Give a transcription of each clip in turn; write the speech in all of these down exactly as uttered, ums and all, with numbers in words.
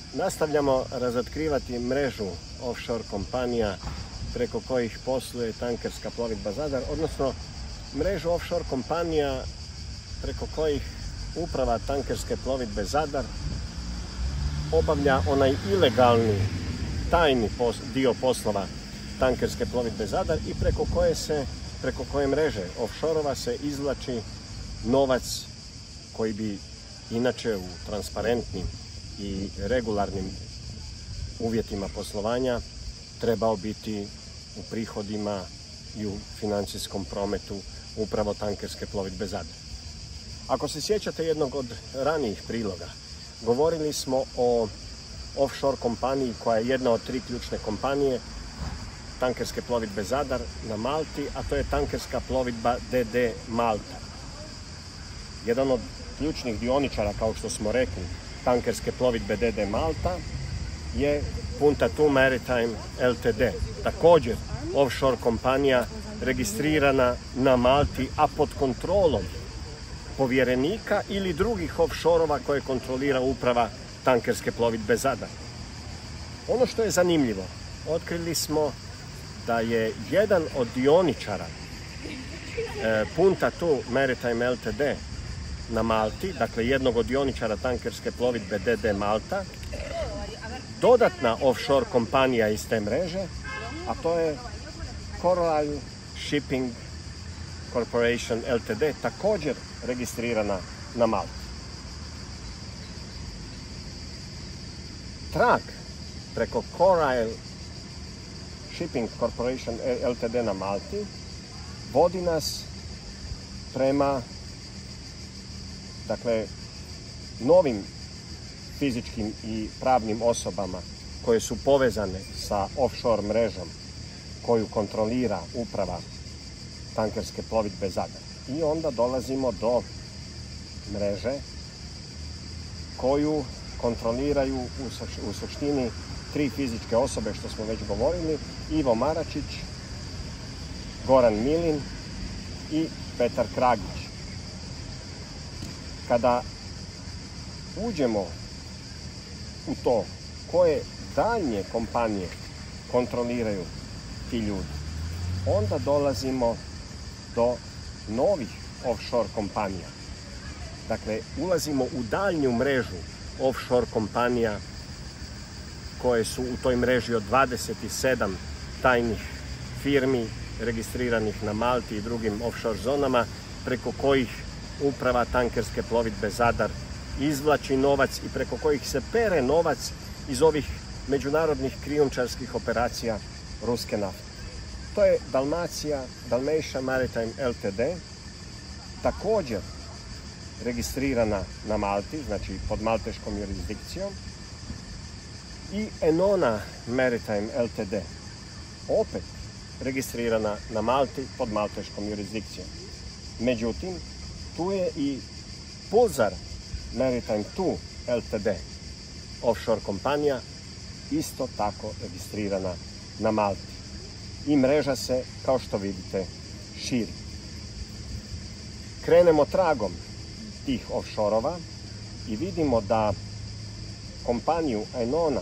Nastavljamo razotkrivati mrežu offshore kompanija preko kojih posluje tankerska plovidba Zadar, odnosno mrežu offshore kompanija preko kojih uprava tankerske plovidbe Zadar obavlja onaj ilegalni, tajni dio poslova tankerske plovidbe Zadar i preko koje se, preko koje mreže offshore-ova se izvlači novac koji bi inače u transparentnim i regularnim uvjetima poslovanja trebao biti u prihodima i u financijskom prometu upravo tankerske plovidbe Zadar. Ako se sjećate jednog od ranijih priloga, govorili smo o offshore kompaniji koja je jedna od tri ključne kompanije tankerske plovidbe Zadar na Malti, a to je tankerska plovidba D D Malta. Jedan od ključnih dioničara, kao što smo rekli, tankerske plovidbe D D Malta je Punta two Maritime L T D, također offshore kompanija registrirana na Malti, a pod kontrolom povjerenika ili drugih offshore-ova koje kontrolira uprava tankerske plovidbe Zadar. Ono što je zanimljivo, otkrili smo da je jedan od dioničara e, Punta two Maritime L T D na Malti, dakle jednog od dioničara tankerske plovidbe D D Malta, dodatna offshore kompanija iz te mreže, a to je Coral Shipping Corporation L T D, također registrirana na Malti. Trag preko Coral Shipping Corporation L T D na Malti vodi nas prema dakle novim fizičkim i pravnim osobama koje su povezane sa offshore mrežom koju kontrolira uprava tankerske plovidbe Zadar. I onda dolazimo do mreže koju kontroliraju u suštini tri fizičke osobe, što smo već govorili: Ivo Maračić, Goran Milin i Petar Kragić. Kada uđemo u to koje daljnje kompanije kontroliraju ti ljudi, onda dolazimo do novih offshore kompanija. Dakle, ulazimo u daljnju mrežu offshore kompanija koje su u toj mreži od dvadeset sedam tajnih firmi registriranih na Malti i drugim offshore zonama, preko kojih uprava tankerske plovidbe Zadar izvlači novac i preko kojih se pere novac iz ovih međunarodnih krijumčarskih operacija ruske nafte. To je Dalmacija, Dalmatia Maritime L T D, također registrirana na Malti, znači pod malteškom jurisdikcijom, i Enona Maritime L T D, opet registrirana na Malti pod malteškom jurisdikcijom. Međutim, tu je i Pulsar Maritime two L T D, offshore kompanija, isto tako registrirana na Malti. I mreža se, kao što vidite, širi. Krenemo tragom tih offshore-ova i vidimo da kompaniju Enona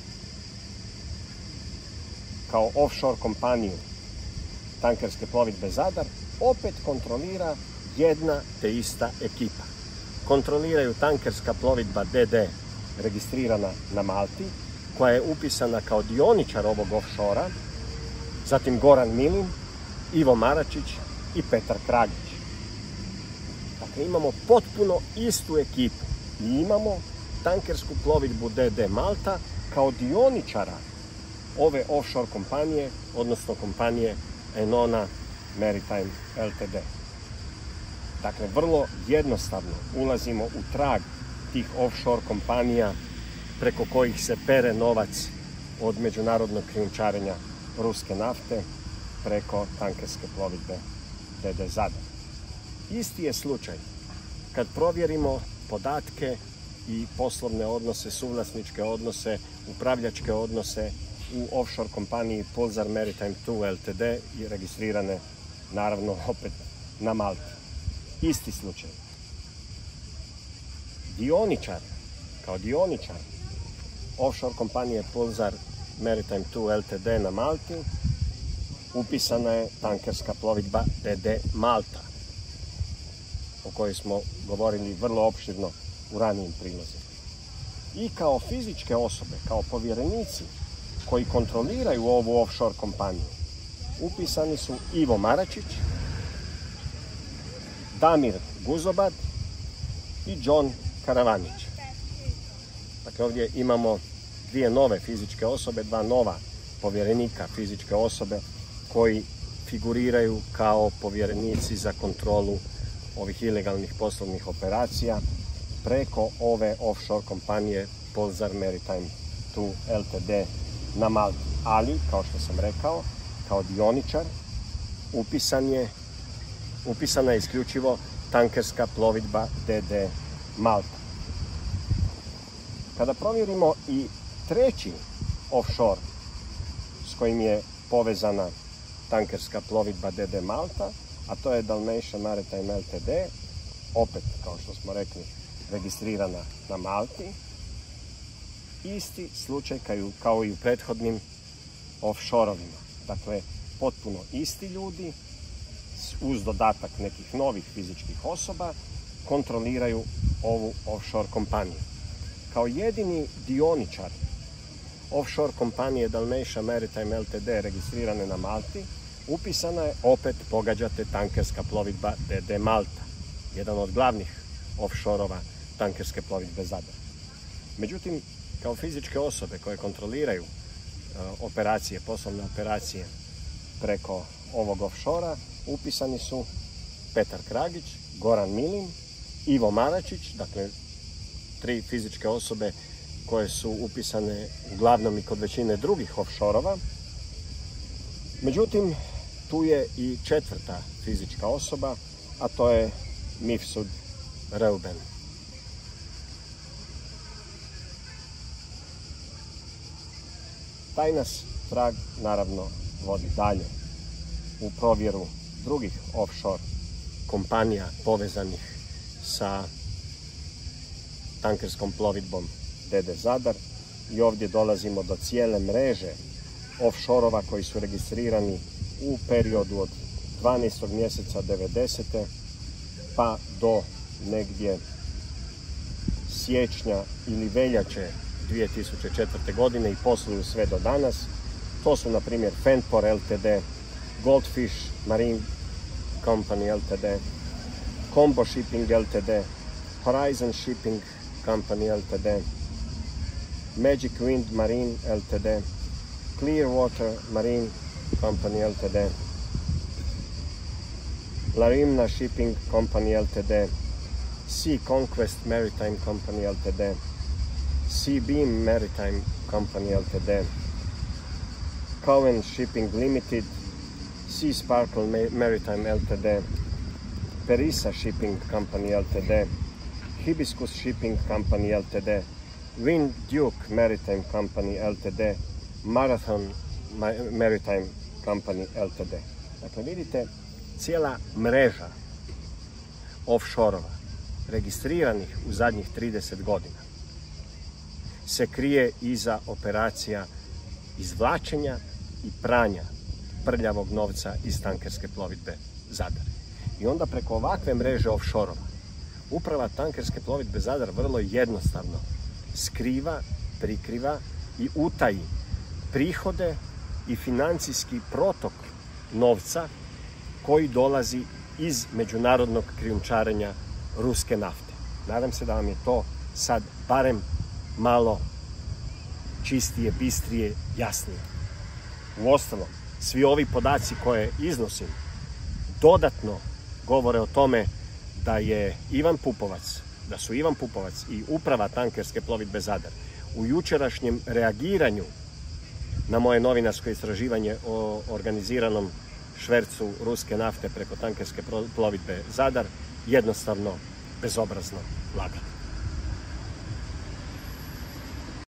kao offshore kompaniju tankerske plovidbe Zadar opet kontrolira jedna te ista ekipa. Kontroliraju tankerska plovidba D D registrirana na Malti, koja je upisana kao dioničar ovog offshore-a, zatim Goran Milin, Ivo Maračić i Petar Kragić. Dakle, imamo potpuno istu ekipu i imamo tankersku plovidbu D D Malta kao dioničara ove offshore kompanije, odnosno kompanije Enona Maritime L T D. Dakle, vrlo jednostavno ulazimo u trag tih offshore kompanija preko kojih se pere novac od međunarodnog krijumčarenja ruske nafte preko tankerske plovidbe D D Zadar. Isti je slučaj kad provjerimo podatke i poslovne odnose, suvlasničke odnose, upravljačke odnose u offshore kompaniji Pulsar Maritime two L T D i registrirane naravno opet na Malti. Isti slučaj. Dioničar, kao dioničar offshore kompanije Pulsar Maritime dva Ltd na Malti upisana je tankerska plovidba D D Malta, o kojoj smo govorili vrlo opširno u ranijim prilozima. I kao fizičke osobe, kao povjerenici koji kontroliraju ovu offshore kompaniju, upisani su Ivo Maračić, Damir Guzobad i John Karavanić. Dakle, ovdje imamo dvije nove fizičke osobe, dva nova povjerenika fizičke osobe koji figuriraju kao povjerenici za kontrolu ovih ilegalnih poslovnih operacija preko ove offshore kompanije Pulsar Maritime dva Ltd na Malti. Ali, kao što sam rekao, kao dioničar upisan je, upisana je isključivo tankerska plovidba D D Malta. Kada provjerimo i treći offshore s kojim je povezana tankerska plovidba D D Malta, a to je Dalmatian Maritime Ltd, opet, kao što smo rekli, registrirana na Malti. Isti slučaj kao i u prethodnim offshore-ovima. Dakle, potpuno isti ljudi, uz dodatak nekih novih fizičkih osoba, kontroliraju ovu offshore kompaniju. Kao jedini dioničar offshore kompanije Dalmatian Maritime Ltd registrirane na Malti, upisana je, opet pogađate, tankerska plovidba D D Malta, jedan od glavnih offshore-ova tankerske plovidbe Zadar. Međutim, kao fizičke osobe koje kontroliraju operacije, poslovne operacije preko ovog offshora, upisani su Petar Kragić, Goran Milin, Ivo Maračić, dakle tri fizičke osobe koje su upisane uglavnom i kod većine drugih offshore-ova. Međutim, tu je i četvrta fizička osoba, a to je Mifsud Reuben. Taj nas trag naravno vodi dalje u provjeru drugih offshore kompanija povezanih sa tankerskom plovidbom D D Zadar i ovdje dolazimo do cijele mreže offshore-ova koji su registrirani u periodu od dvanaestog mjeseca devedesete pa do negdje siječnja ili veljače dvije tisuće četvrte. godine i posluju sve do danas. To su, na primjer, Fenpor Ltd, Goldfish Marine Company Ltd, Combo Shipping Ltd, Horizon Shipping Company Ltd, Magic Wind Marine Ltd, Clearwater Marine Company Ltd, Larimna Shipping Company Ltd, Sea Conquest Maritime Company Ltd, Sea Beam Maritime Company Ltd, Cowen Shipping Limited, Sea Sparkle Maritime Ltd, Perisa Shipping Company Ltd, Hibiscus Shipping Company Ltd, Wind Duke Maritime Company Ltd, Marathon Maritime Company Ltd. Dakle, vidite, cijela mreža offshore-ova registriranih u zadnjih trideset godina se krije iza operacija izvlačenja i pranja prljavog novca iz tankerske plovidbe Zadar. I onda preko ovakve mreže offshore-ova uprava tankerske plovidbe Zadar vrlo jednostavno skriva, prikriva i utaji prihode i financijski protok novca koji dolazi iz međunarodnog krijumčarenja ruske nafte. Nadam se da vam je to sad barem malo čistije, bistrije, jasnije. Uostalom, svi ovi podaci koje iznosim dodatno govore o tome da je Ivan Pupovac, da su Ivan Pupovac i uprava tankerske plovidbe Zadar u jučerašnjem reagiranju na moje novinarsko istraživanje o organiziranom švercu ruske nafte preko tankerske plovidbe Zadar jednostavno bezobrazno lagali.